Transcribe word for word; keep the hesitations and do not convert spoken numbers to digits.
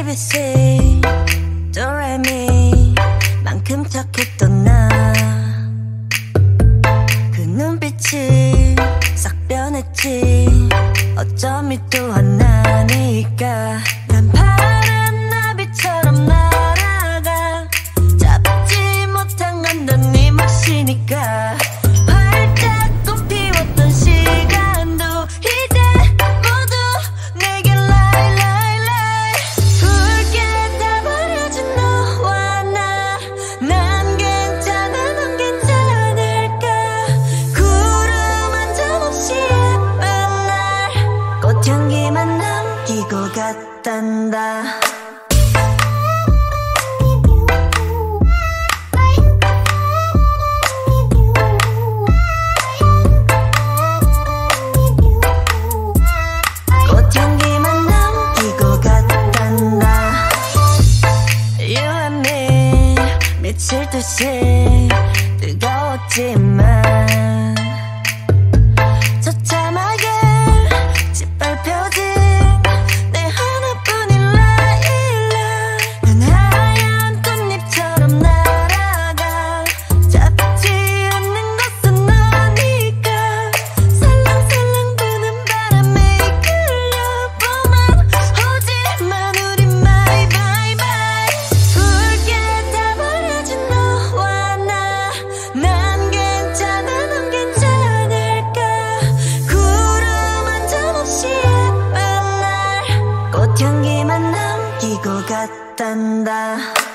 에이비씨 도레미 만큼 착했던 나 그 눈빛이 싹 변했지. 어쩜 또 하나니까 난 파란 나비처럼 날아가. 잡지 못한 건 넌 네 몫이니까. 활짝 꽃피웠던 시간도 이제 모두 내게 lie lie lie. 붉게 다 버려진 너와 나. 난 괜찮아 넌 괜찮을까. 구름 한 점 없이 예쁜 날 꽃향기만 남기고 갔단다. 꽃향기만 남기고 갔단다. You and me 미칠 듯이 뜨거웠지만 처참하게 짓밟혀진 내 하나뿐인 라일락. 난 하얀 꽃잎처럼 날아가. 잡지 않는 것은 너니까. 살랑살랑 부는 바람에 이끌려보만 오지만 우리 my bye bye. 붉게 다 버려진 너와 나. 난 괜찮아 넌 괜찮을까. 구름 한 점 없이 예쁜 날 꽃향기만 남기고 갔단다.